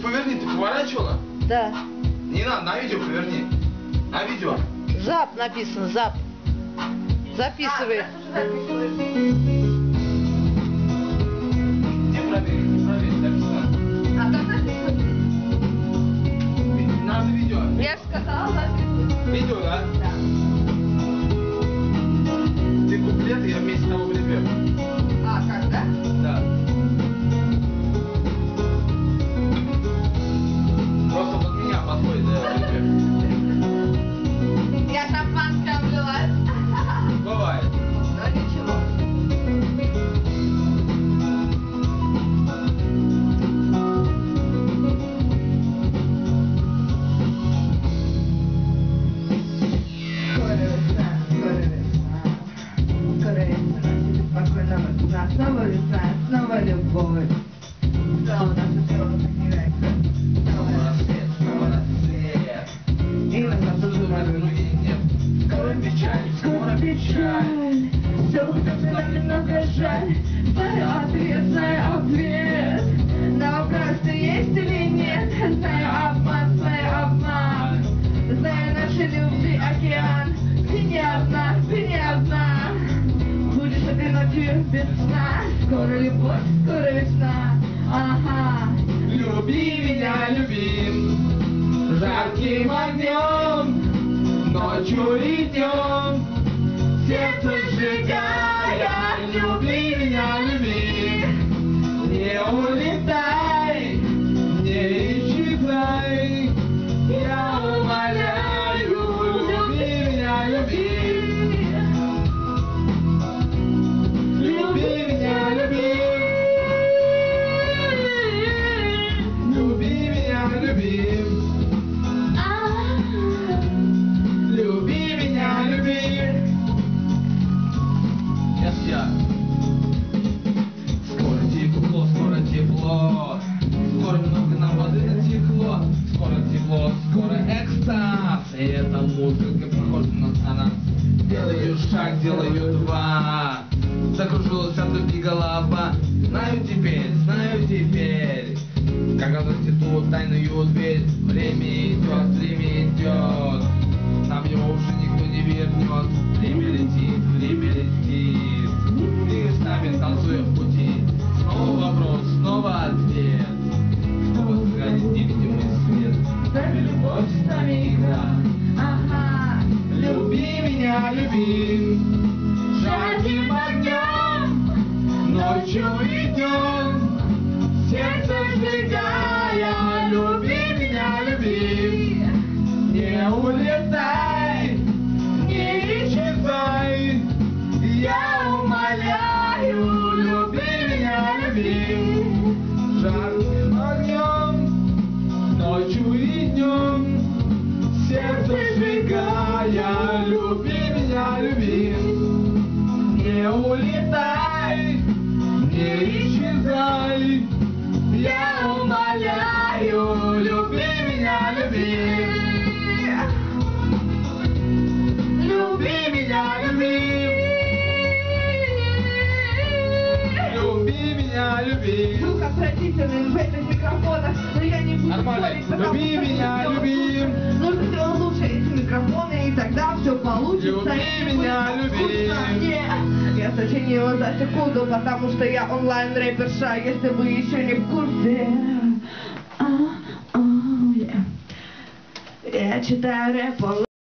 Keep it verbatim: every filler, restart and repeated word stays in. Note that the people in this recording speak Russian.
поверни, ты поворачивала? Да. Не надо, на видео поверни. На видео. Зап написано, зап. Записывай. Где проверить? Не проверить, написано. А там написано. Надо видео. Я же сказала, записывай. Видео, да? Да. Ты куплет, я вместе с тобой припев. А, как, да? Да. Просто под меня подходит, да, припев. Я шампанское облилась. Бывает. Но ничего. Снова весна, снова любовь. Снова наша природа не века. Снова рассвет, снова рассвет. И на заслужу других нет. Скоро печаль, скоро печаль. Все всегда немного жаль. Знаю ответ, знаю ответ. На вопрос, ты есть или нет. Знаю обман, знаю обман. Знаю нашей любви океан. Ты не одна, ты не одна. Будешь этой ночью без сна. Скоро любовь, скоро весна. Ага. Люби меня, люби. Жарким огнем. Ночью и днем. Сердце сжигая. Люби меня, люби. Не улетай. Не исчезай. Я умоляю. Люби меня, люби. Люби меня, люби. Люби меня, люби. Люби меня, люби. Сейчас я. Скоро тепло, скоро тепло. Скоро много нам воды натекло. Скоро тепло, скоро экстаз. И эта музыка похожа на нас. Делаю шаг, делаю два. Закружилась от любви голова. Знаю теперь, знаю теперь, как открыть ту тайную дверь. Время идет, время идет. Нам его уже никто не вернет. Время летит, время летит. Ты с нами танцуя в пути. Снова вопрос, снова ответ. Снова сгорит невидимый свет. С нами любовь, с нами игра. Ага. Люби меня, люби. Жарким огнем. Ночью и днем. Сердце сжигая. Люби меня, люби. Не улетай. Не исчезай. Я умоляю. Люби меня, люби. Жарким огнем. Ночью и днем. Сердце сжигая. Люби меня, люби. Не улетай. Не исчезай. Я умоляю. Люби меня, люби. Люби меня, люби. Люби меня, люби. Звук отвратительный в этих микрофонах, но я не буду Нормально. спорить, потому Люби что меня, всё люби. нужно сделать лучше эти микрофоны, и тогда все получится. Люби и не меня, будет люби. скучно мне. Я сочинила за секунду, потому что я онлайн-рэперша, если вы еще не в курсе. А, а, yeah. Я читаю рэп онлайн.